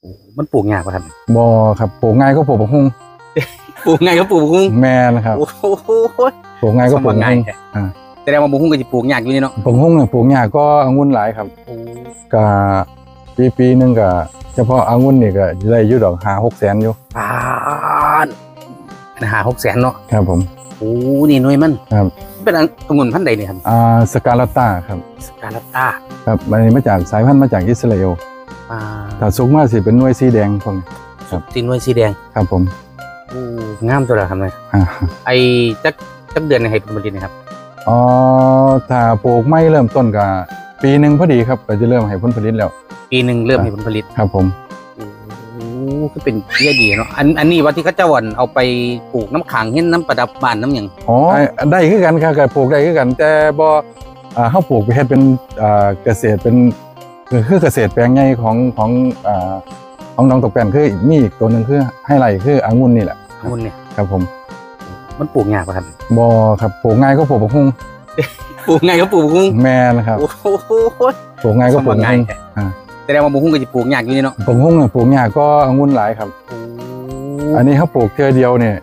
มันปลูกยากป่ะครับบ่ครับปลูกง่ายก็ปลูกบกฮุ่งปลูกง่ายก็ปลูกบุ้งแม่นะครับโอ้โหปลูกง่ายก็ปลูกง่ายแต่ว่าบุ้งก็จะปลูกยากอยู่นี่เนาะปลูกฮุ่งเนี่ยปลูกยากก็องุ่นหลายครับก็ปีนึงก็เฉพาะองุ่นนี่ก็ได้อยู่ดอก5-6 แสนอยู่ 5-6 แสนเนาะครับผมโอ้นี่หน่วยมันครับเป็นองุ่นพันธุ์ใดเนี่ยครับสกาลาต้าครับสกาลาต้าครับมันมาจากสายพันธุ์มาจากอิสราเอลถ้าสุกมากสิเป็นหน่วยสีแดงพวกนี้ครับตีนหน่วยสีแดงครับผมงามตัวละครับเลยไอ้จักเดือนในให้ผลผลิตนะครับถ้าปลูกไม่เริ่มต้นก็ปีหนึ่งพอดีครับก็จะเริ่มให้ผลผลิตแล้วปีหนึ่งเริ่มให้ผลผลิตครับผมก็เป็นเยี่ยดีเนาะอันนี้ว่าที่เขาจะวันเอาไปปลูกน้ำขังเห็นน้ำประดับบ้านน้ำอย่างได้คือกันครับปลูกได้คือกันแต่บ่เขาปลูกไปเฮ็ดเป็นเกษตรเป็นคือเกษตรแปลงใหญ่ของน้องตกแป้นคือมีอีกตัวหนึ่งคือให้ไรคือองุ่นนี่แหละองุ่นเนี่ยครับผมมันปลูกยากป่ะครับบ่ครับปลูกง่ายก็ปลูกบกฮุ่งปลูกง่ายก็ปลูกบกฮุ่งแม่นะครับปลูกง่ายก็ปลูกง่ายแต่ว่าบกฮุ่งก็จะปลูกยากอยู่นี่เนาะบกฮุ่งเนี่ยปลูกยากก็องุ่นหลายครับอันนี้เขาปลูกเทื่อเดียวเนี่ย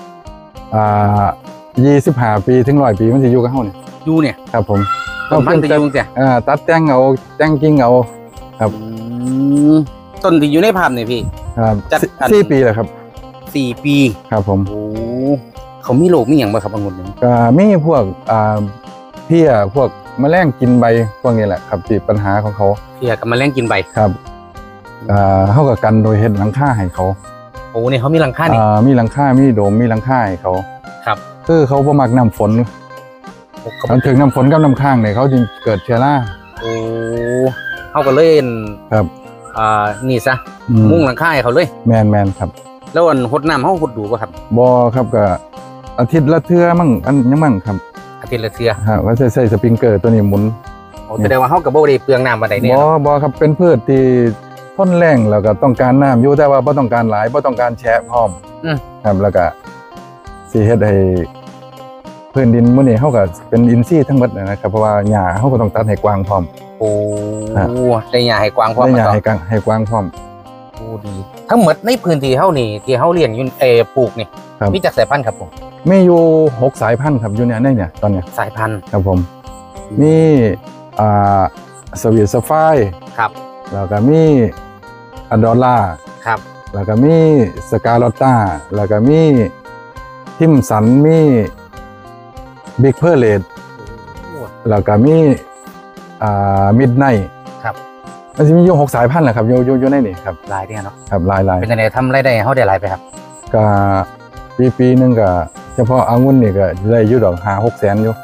25 ปีถึง100 ปีมันจะอยู่กับเขาเนี่ยอยู่เนี่ยครับผมต้นพันธุ์จะอยู่แต่ตัดแต่งเอาแต่งกิ่งเอาครับต้นที่อยู่ในภาพเนี่ยพี่ครับ4 ปีแหละครับ 4 ปีครับผมโอ้เขามีโรคมีอย่างบ้างครับองุ่นเนี่ยก็มีพวกเพี้ยพวกแมลงกินใบพวกนี้แหละครับที่ปัญหาของเขาเพี้ยกับแมลงกินใบครับเขากับกันโดยเห็ดหลังคาให้เขาโอ้เนี่ยเขามีหลังคานี่มีหลังคามีโดมมีหลังคาให้เขาครับคือเขาประมักน้ำฝนถึงน้ำฝนกับน้ำค้างเนี่ยเขาจึงเกิดเชื้อราโอ้เขาก็เล่นครับนี่ซะมุ่งหลังคาให้เขาเลยแมนครับแล้วอันหดน้ำเขาหดดูป่ะครับบ่ครับก็อาทิตย์ละเทื่อมั่งอันยังมั่งครับอาทิตย์ละเทื่อฮะว่าใส่สปริงเกอร์ตัวนี้หมุนแสดงว่าเขากับโบได้เปลืองน้ำมาได้เนี่ยบ่ครับเป็นพืชที่ทนแรงแล้วก็ต้องการน้ำอยู่แต่ว่าไม่ต้องการหลายไม่ต้องการแฉะพร้อมครับแล้วก็สีเฮ็ดให้พื้นดินมื้อนี้เขาก็เป็นอินทรีย์ทั้งหมดนะครับเพราะว่าหญ้าเขาก็ต้องตัดให้กว้างพร้อมโอ้ได้หญ้าให้กว้างพร้อมได้หญ้าให้กว้างพร้อมโอ้ดีทั้งหมดในพื้นที่เขานี่ที่เขาเลี้ยงอยู่ปลูกนี่มีจักสายพันธุ์ครับผมมีอยู่6 สายพันธุ์ครับอยู่เนี่ยตอนนี้สายพันธุ์ครับผมมีสวีทสไฟครับแล้วก็มีอดอล่าครับแล้วก็มีสกาลอตต้าแล้วก็มีทิมสันมีบิ๊กเพอร์เลดแล้วก็มีมิดไนท์ครับมันจะมีอยู่6 สายพันธุ์แหละครับอยู่ในนี่ครับลายเนี่ยเนาะครับลายเป็นยังไงทำไรได้เขาได้ลายไปครับก็ปีนึงก็เฉพาะองุ่นนี่ก็ได้อยู่ดอก5-6 แสนอยู่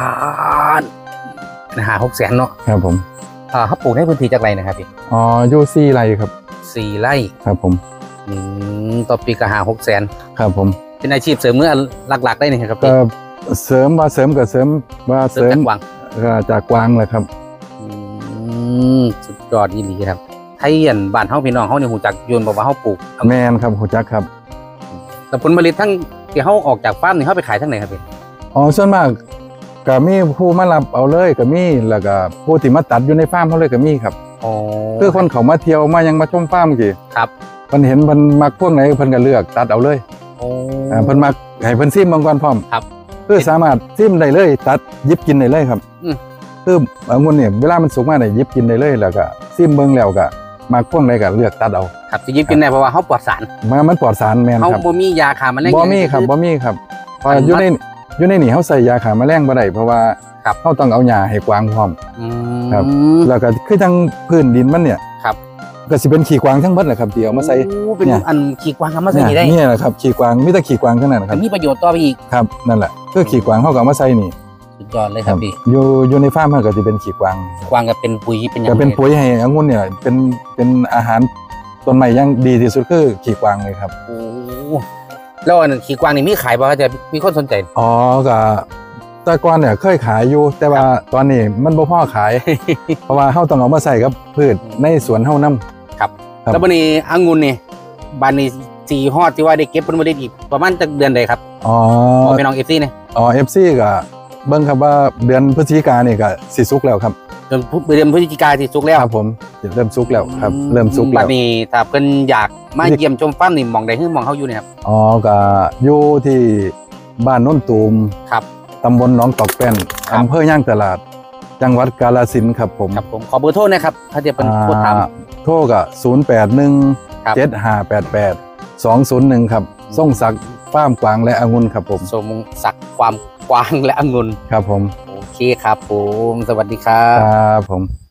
5-6 แสนเนาะครับผมเขาปลูกในพื้นที่จากไรนะครับพี่อยู่4 ไร่ครับ 4 ไร่ครับผมต่อปีก็5-6 แสนครับผมเป็นอาชีพเสริมเมื่อหลักๆได้นี่ครับก็เสริมว่าเสริมจากกวางแหละครับสุดยอดดีดีครับไทยยันบ้านเขาพี่น้องเขาเนี่ยหูจักโยนบอกว่าเขาปลูกแมนครับหูจักครับแต่ผลผลิตทั้งที่เขาออกจากฟาร์มนี่เขาไปขายทั้งไหนครับพี่ส่วนมากก็มีผู้มารับเอาเลยก็มีแล้วก็ผู้ที่มาตัดอยู่ในฟาร์มเขาเลยก็มีครับคือคนเขามาเที่ยวมายังมาชมฟาร์มกี่ครับเพิ่นเห็นเพิ่นมักพวกไหนเพิ่นก็เลือกตัดเอาเลยเพิ่นมักให้เพิ่นซิมบางก่อนพร้อมครับคือสามารถซิมได้เลยตัดยิบกินได้เลยครับคือองุ่นเนี่ยเวลามันสุกมาเนี่ยยิบกินได้เลยแล้วก็ซิมเบิ่งแล้วก็มักพวกไหนก็เลือกตัดเอาครับจะยิบกินได้เพราะว่าเขาปลอดสารมันปลอดสารแม่นครับเขาบ่มียาฆ่าแมลงบ่มีครับเพราะอยู่ในนี่เขาใส่ยาฆ่าแมลงบ่ได้เพราะว่าเขาต้องเอาหญ้าให้กว้างพร้อมครับแล้วก็คือทั้งพื้นดินมันเนี่ยครับก็สิเป็นขี้กวางทั้งหมดแหละครับที่เอามาใส่เป็นอันขี้กวางเอามาใส่ได้นี่แหละครับขี้กวางมีแต่ขี้กวางเท่านั้นครับมีประโยชน์ต่อไปอีกครับนั่นแหละคือขี้กวางเขาก็เอามาใส่นี่สุดยอดเลยครับพี่อยู่ในฟาร์มมันก็จะเป็นขี้กวางก็เป็นปุ๋ยก็เป็นปุ๋ยให้องุ่นเนี่ยเป็นอาหารต้นไม้ยังดีที่สุดคือขี้กวางเลยครับโอ้แล้วอันขี้กวางนี่มีขายป่ะจะมีคนสนใจก็แต่ก่อนเนี่ยเคยขายอยู่แต่ว่าตอนนี้มันบ่พอขายเพราะว่าเฮาต้องเอามาใส่กับพืชในสวนเฮานำครับแล้วบัดนี้องุ่นนี่บัดนี้สีฮอดที่ว่าได้เก็บผลผลิตอีกประมาณจักเดือนใดครับพี่น้อง FC เนี่ย FC ก็เบิ่งครับว่าเดือนพฤศจิกายนนี่ก็สิสุกแล้วครับเดือนพฤศจิกายนสิสุกแล้วครับผมเริ่มสุกแล้วครับเริ่มสุกแล้วบัดนี้ถ้าเพิ่นอยากมาเยี่ยมชมฟาร์มนี่หม่องใดคือหม่องเฮาอยู่เนี่ยครับอ๋อก็อยู่ที่บ้านโน้นตูมครับตำบลหนองตอกแป้นครับอำเภอย่างตลาด จังหวัดกาฬสินธุ์ครับผมครับผมขอเบอร์โทรนะครับถ้าจะเป็นโทรถามโทรก็ครับ 081 7588 201 ครับส่งศักดิ์ฟาร์มกวางและองุ่นครับผมสมศักดิ์ความกว้างและองุ่นครับผมโอเคครับผมสวัสดีครัคบรับผม